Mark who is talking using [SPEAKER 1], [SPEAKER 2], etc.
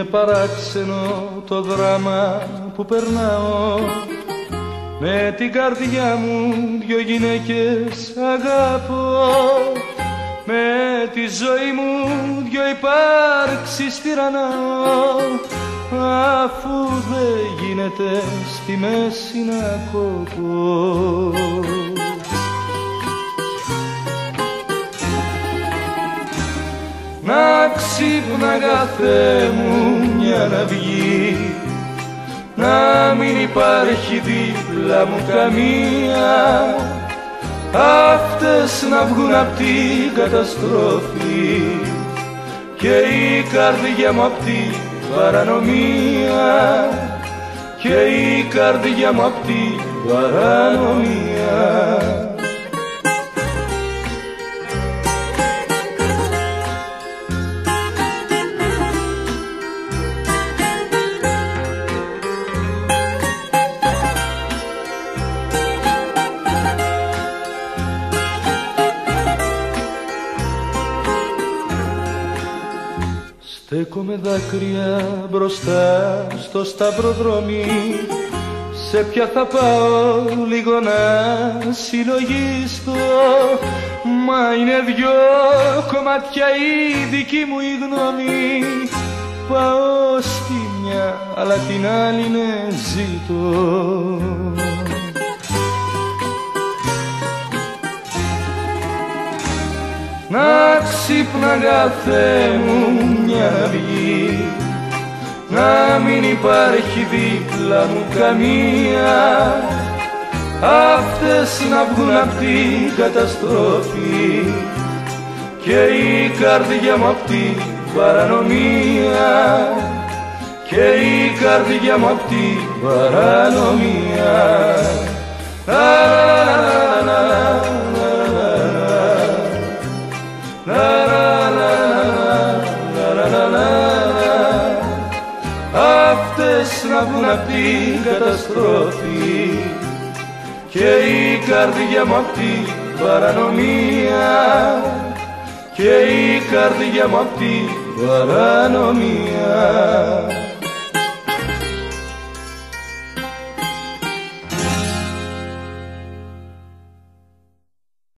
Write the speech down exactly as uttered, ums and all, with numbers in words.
[SPEAKER 1] παράξενο το δράμα που περνάω. Με την καρδιά μου δυο γυναίκες αγαπώ. Με τη ζωή μου δυο υπάρξεις τυραννάω. Αφού δεν γίνεται στη μέση να κόπω. Να ξύπναγα Θεέ μου μια να βγει, να μην υπάρχει δίπλα μου καμία, αυτές να βγουν απ' την καταστροφή και η καρδιά μου απ' την παρανομία, και η καρδιά μου απ' την παρανομία. Στέκομαι δάκρυα μπροστά στο σταυροδρόμι, σε ποια θα πάω λίγο να συλλογιστώ. Μα είναι δυο κομμάτια η δική μου η γνώμη, πάω στη μια αλλά την άλλη ναι ζητώ. Να ξύπναγα Θεέ μου μια να βγει, να μην υπάρχει δίπλα μου καμία, αυτές να βγουν απ' την καταστροφή και η καρδιά μου απ' την παρανομία, και η καρδιά μου απ' την παρανομία. Αυτές να βγουν απ' την καταστροφή και η καρδιά μου απ' την παρανομία, και η καρδιά μου απ' την παρανομία.